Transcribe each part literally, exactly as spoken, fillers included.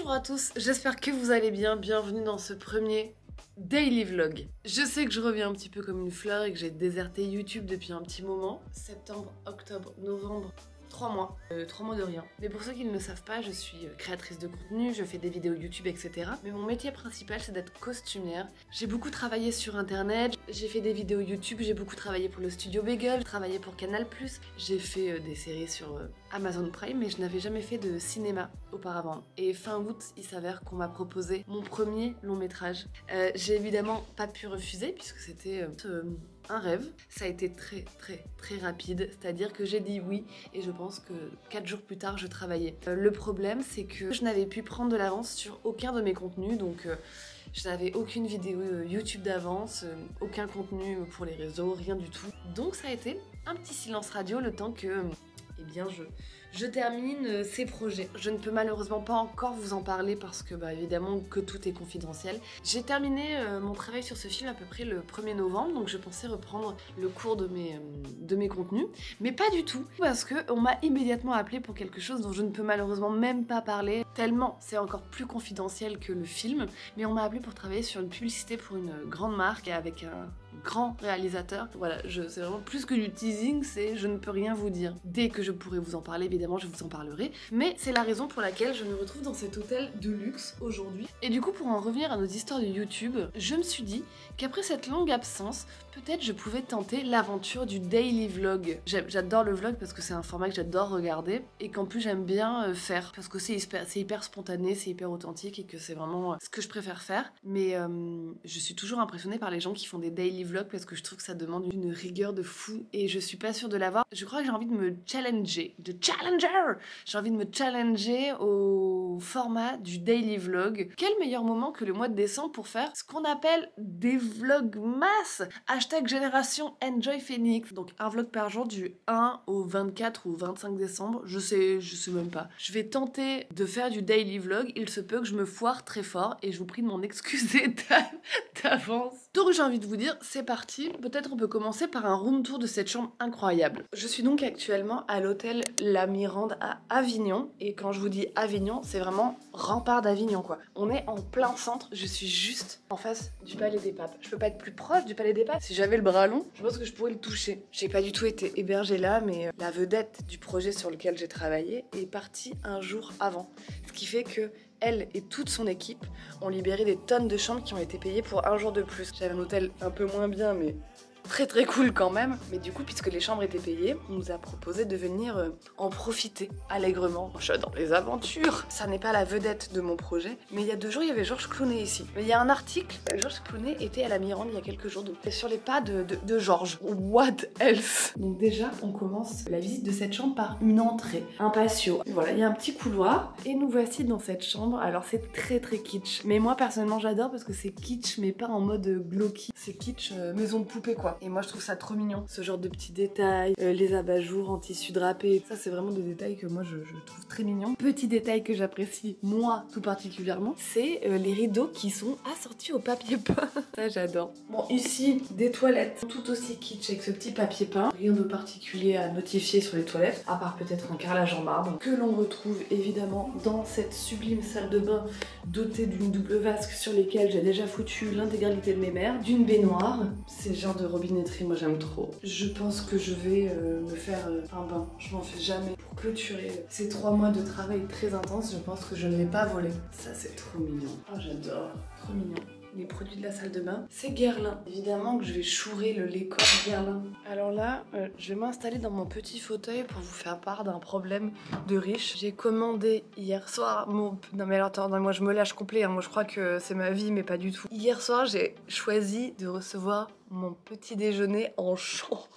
Bonjour à tous, j'espère que vous allez bien, bienvenue dans ce premier daily vlog. Je sais que je reviens un petit peu comme une fleur et que j'ai déserté YouTube depuis un petit moment. Septembre, octobre, novembre, trois mois. Euh, trois mois de rien. Mais pour ceux qui ne le savent pas, je suis créatrice de contenu, je fais des vidéos YouTube, et cetera. Mais mon métier principal, c'est d'être costumière. J'ai beaucoup travaillé sur internet, j'ai fait des vidéos YouTube, j'ai beaucoup travaillé pour le studio Bagel, j'ai travaillé pour Canal plus, j'ai fait euh, des séries sur euh, Amazon Prime, mais je n'avais jamais fait de cinéma auparavant. Et fin août, il s'avère qu'on m'a proposé mon premier long métrage. Euh, j'ai évidemment pas pu refuser, puisque c'était euh, un rêve. Ça a été très très très rapide, c'est-à-dire que j'ai dit oui, et je pense que quatre jours plus tard, je travaillais. Euh, le problème, c'est que je n'avais pu prendre de l'avance sur aucun de mes contenus, donc euh, je n'avais aucune vidéo euh, YouTube d'avance, euh, aucun contenu pour les réseaux, rien du tout. Donc ça a été un petit silence radio le temps que... Eh bien, je, je termine ces projets. Je ne peux malheureusement pas encore vous en parler parce que, bah, évidemment, que tout est confidentiel. J'ai terminé euh, mon travail sur ce film à peu près le premier novembre, donc je pensais reprendre le cours de mes, euh, de mes contenus, mais pas du tout, parce qu'on m'a immédiatement appelé pour quelque chose dont je ne peux malheureusement même pas parler, tellement c'est encore plus confidentiel que le film, mais on m'a appelé pour travailler sur une publicité pour une grande marque avec un grand réalisateur. Voilà, c'est vraiment plus que du teasing, c'est je ne peux rien vous dire. Dès que je pourrai vous en parler, évidemment, je vous en parlerai. Mais c'est la raison pour laquelle je me retrouve dans cet hôtel de luxe aujourd'hui. Et du coup, pour en revenir à nos histoires de YouTube, je me suis dit qu'après cette longue absence, peut-être je pouvais tenter l'aventure du daily vlog. J'adore le vlog parce que c'est un format que j'adore regarder et qu'en plus j'aime bien faire parce que c'est hyper, hyper spontané, c'est hyper authentique et que c'est vraiment ce que je préfère faire. Mais euh, je suis toujours impressionnée par les gens qui font des daily vlogs parce que je trouve que ça demande une rigueur de fou et je suis pas sûre de l'avoir. Je crois que j'ai envie de me challenger, de challenger J'ai envie de me challenger au format du daily vlog. Quel meilleur moment que le mois de décembre pour faire ce qu'on appelle des vlogs masse. Hashtag génération Enjoy Phoenix. Donc un vlog par jour du un au vingt-quatre ou vingt-cinq décembre. Je sais, je sais même pas. Je vais tenter de faire du daily vlog. Il se peut que je me foire très fort et je vous prie de m'en excuser d'avance. Donc j'ai envie de vous dire, c'est parti. Peut-être on peut commencer par un room tour de cette chambre incroyable. Je suis donc actuellement à l'hôtel La Mirande à Avignon. Et quand je vous dis Avignon, c'est vraiment rempart d'Avignon quoi. On est en plein centre. Je suis juste en face du Palais des Papes. Je peux pas être plus proche du Palais des Papes. Si j'avais le bras long, je pense que je pourrais le toucher. J'ai pas du tout été hébergée là, mais la vedette du projet sur lequel j'ai travaillé est partie un jour avant. Ce qui fait que elle et toute son équipe ont libéré des tonnes de chambres qui ont été payées pour un jour de plus. J'avais un hôtel un peu moins bien, mais très très cool quand même. Mais du coup, puisque les chambres étaient payées, on nous a proposé de venir euh, en profiter allègrement. Je suis dans les aventures. Ça n'est pas la vedette de mon projet, mais il y a deux jours, il y avait Georges Clooney ici. Mais il y a un article, Georges Clooney était à la Mirande il y a quelques jours, donc sur les pas de, de, de Georges. What else? Donc déjà, on commence la visite de cette chambre par une entrée, un patio. Voilà, il y a un petit couloir, et nous voici dans cette chambre. Alors c'est très très kitsch, mais moi personnellement j'adore parce que c'est kitsch, mais pas en mode glauque. C'est kitsch euh, maison de poupée quoi. Et moi je trouve ça trop mignon, ce genre de petits détails, euh, les abat-jours en tissu drapé, ça c'est vraiment des détails que moi je, je trouve très mignons. Petit détail que j'apprécie, moi tout particulièrement, c'est euh, les rideaux qui sont assortis au papier peint. Ça j'adore. Bon, ici des toilettes tout aussi kitsch avec ce petit papier peint. Rien de particulier à notifier sur les toilettes, à part peut-être un carrelage en marbre, que l'on retrouve évidemment dans cette sublime salle de bain dotée d'une double vasque sur lesquelles j'ai déjà foutu l'intégralité de mes mers, d'une baignoire, c'est le genre de robinetterie, moi j'aime trop. Je pense que je vais euh, me faire euh, un bain, je m'en fais jamais. Pour clôturer ces trois mois de travail très intense, je pense que je ne vais pas voler. Ça c'est trop mignon. Oh j'adore, trop mignon. Les produits de la salle de bain, c'est Guerlain. Évidemment que je vais chourer le lait corps Guerlain. Alors là, euh, je vais m'installer dans mon petit fauteuil pour vous faire part d'un problème de riche. J'ai commandé hier soir mon... Non mais alors attends, moi je me lâche complet, hein. Moi je crois que c'est ma vie, mais pas du tout. Hier soir, j'ai choisi de recevoir mon petit déjeuner en chambre.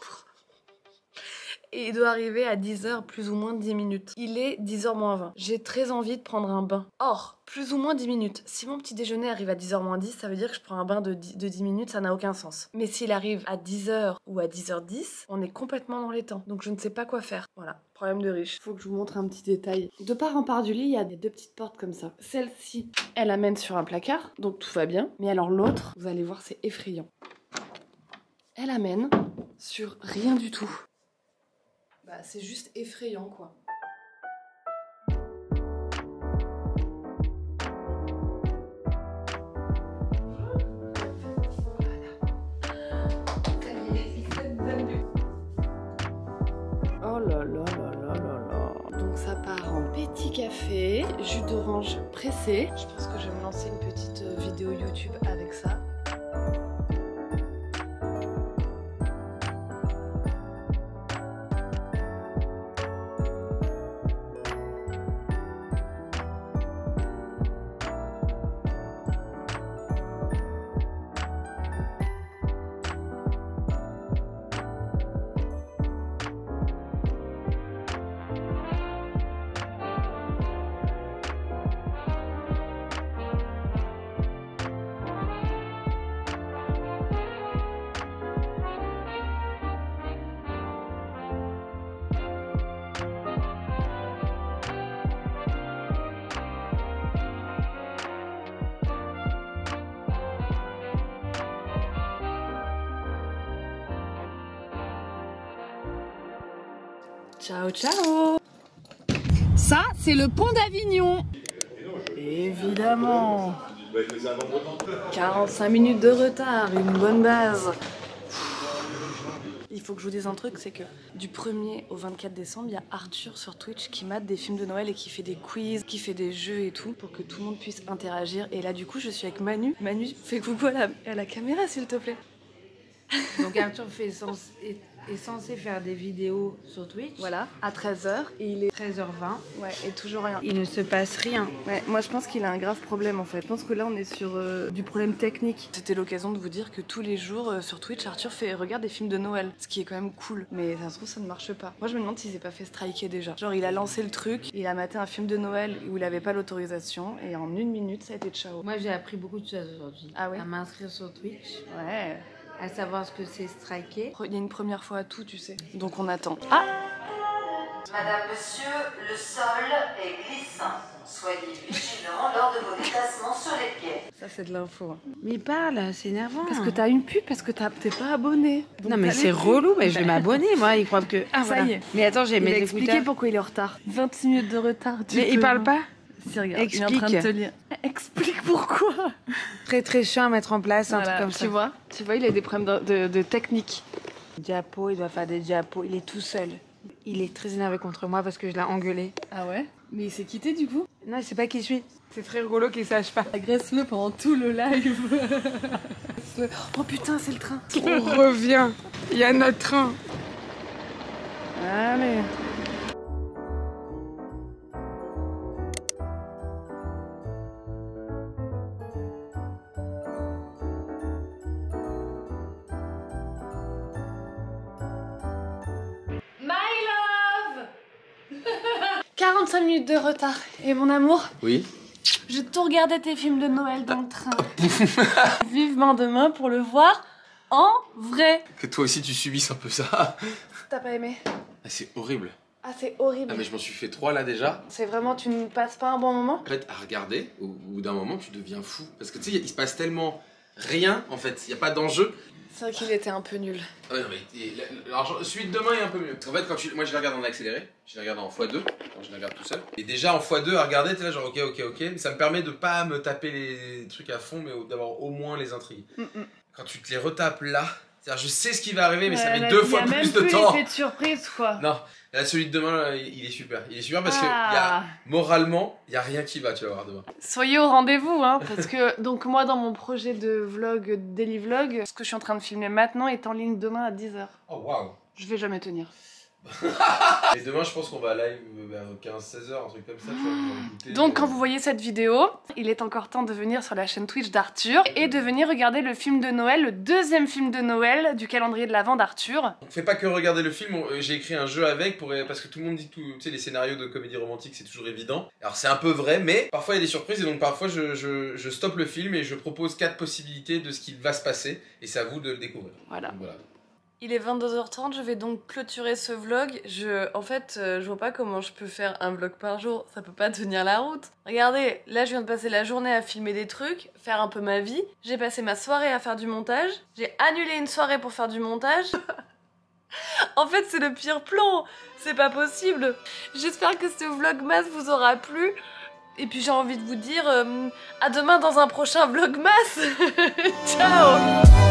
Et il doit arriver à dix heures, plus ou moins dix minutes. Il est dix heures moins vingt. J'ai très envie de prendre un bain. Or, plus ou moins dix minutes. Si mon petit déjeuner arrive à dix heures moins dix, ça veut dire que je prends un bain de dix, de dix minutes, ça n'a aucun sens. Mais s'il arrive à dix heures ou à dix heures dix, on est complètement dans les temps. Donc je ne sais pas quoi faire. Voilà, problème de riche. Faut que je vous montre un petit détail. De part en part du lit, il y a des deux petites portes comme ça. Celle-ci, elle amène sur un placard, donc tout va bien. Mais alors l'autre, vous allez voir, c'est effrayant. Elle amène sur rien du tout. Bah, c'est juste effrayant quoi. café, jus d'orange pressé. Je pense que je vais me lancer une petite vidéo YouTube avec ça. Ciao ciao. Ça c'est le pont d'Avignon. Évidemment. quarante-cinq minutes de retard, une bonne base. Il faut que je vous dise un truc, c'est que du premier au vingt-quatre décembre, il y a Arthur sur Twitch qui mate des films de Noël et qui fait des quiz, qui fait des jeux et tout pour que tout le monde puisse interagir. Et là du coup je suis avec Manu. Manu, fais coucou à la, à la caméra s'il te plaît. Donc Arthur fait sens, est, est censé faire des vidéos sur Twitch. Voilà, à treize heures et il est treize heures vingt. Ouais, et toujours rien. Il ne se passe rien. Ouais, moi je pense qu'il a un grave problème en fait. Je pense que là on est sur euh, du problème technique. C'était l'occasion de vous dire que tous les jours euh, sur Twitch, Arthur fait regarde des films de Noël, ce qui est quand même cool. Mais ça se trouve ça ne marche pas. Moi je me demande s'il s'est pas fait striker déjà. Genre il a lancé le truc, il a maté un film de Noël où il avait pas l'autorisation et en une minute ça a été ciao. Moi j'ai appris beaucoup de choses aujourd'hui. Ah ouais. À m'inscrire sur Twitch. Ouais. À savoir ce que c'est striker. Il y a une première fois à tout, tu sais. Donc on attend. Ah! Madame, monsieur, le sol est glissant. Soyez vigilants lors de vos déplacements sur les quais. Ça c'est de l'info. Hein. Mais parle, c'est énervant. Parce que t'as une pub, parce que t'es pas abonné. Donc non mais c'est relou, mais je vais m'abonner moi, ils croient que... Ah ça voilà. y est. Mais attends, j'ai mes mes expliqué écouteurs. pourquoi il est en retard. vingt-six minutes de retard. Mais peux... il parle pas. Si, regarde, explique. Il est en train de te lire. Explique pourquoi. Très très chiant à mettre en place, voilà, un truc comme tu ça. Tu vois, tu vois, il a des problèmes de, de, de technique. Diapo, il doit faire des diapos, il est tout seul. Il est très énervé contre moi parce que je l'ai engueulé. Ah ouais? Mais il s'est quitté du coup? Non, il sait pas qui je suis. C'est très rigolo qu'il sache pas. Agresse-le pendant tout le live. Oh putain, c'est le train. On revient. Il y a notre train. Allez. quarante-cinq minutes de retard. Et mon amour? Oui. J'ai tout regardé tes films de Noël dans le train. Vivement demain pour le voir en vrai. Que toi aussi tu subisses un peu ça. T'as pas aimé? Ah, c'est horrible. Ah c'est horrible. Ah mais je m'en suis fait trois là déjà. C'est vraiment, tu ne passes pas un bon moment? En fait, à regarder, au bout d'un moment tu deviens fou. Parce que tu sais, il se passe tellement rien en fait, il n'y a pas d'enjeu. C'est vrai qu'il était un peu nul. Ah ouais, non mais et, alors, celui de demain est un peu mieux. En fait, quand tu, moi je les regarde en accéléré, je les regarde en fois deux, quand je les regarde tout seul. Et déjà en fois deux à regarder, t'es là genre ok, ok, ok. Ça me permet de pas me taper les trucs à fond, mais d'avoir au moins les intrigues. Mm -mm. Quand tu te les retapes là, c'est-à-dire je sais ce qui va arriver, mais ouais, ça met deux fois plus de temps. Il y a même plus l'effet de surprise quoi. Non, là celui de demain, là, il est super. Il est super parce ah. que y a, moralement, il y a rien qui va, tu vas voir demain. Soyez au rendez-vous, hein, parce que donc moi dans mon projet de vlog, daily vlog, ce que je suis en train de filmer maintenant est en ligne demain à dix heures. Oh waouh. Je vais jamais tenir. Et demain je pense qu'on va live vers quinze seize heures, un truc comme ça. Tu vois, donc quand vous voyez cette vidéo, il est encore temps de venir sur la chaîne Twitch d'Arthur et de venir regarder le film de Noël, le deuxième film de Noël du calendrier de l'Avent d'Arthur. On fait pas que regarder le film, j'ai écrit un jeu avec pour, parce que tout le monde dit tout, tu sais les scénarios de comédie romantique c'est toujours évident. Alors c'est un peu vrai mais parfois il y a des surprises et donc parfois je, je, je stoppe le film et je propose quatre possibilités de ce qui va se passer et c'est à vous de le découvrir. Voilà. Donc, voilà. Il est vingt-deux heures trente, je vais donc clôturer ce vlog. Je, en fait, euh, je vois pas comment je peux faire un vlog par jour, ça peut pas tenir la route. Regardez, là je viens de passer la journée à filmer des trucs, faire un peu ma vie. J'ai passé ma soirée à faire du montage. J'ai annulé une soirée pour faire du montage. En fait, c'est le pire plan, c'est pas possible. J'espère que ce vlogmas vous aura plu. Et puis j'ai envie de vous dire euh, à demain dans un prochain vlogmas. Ciao.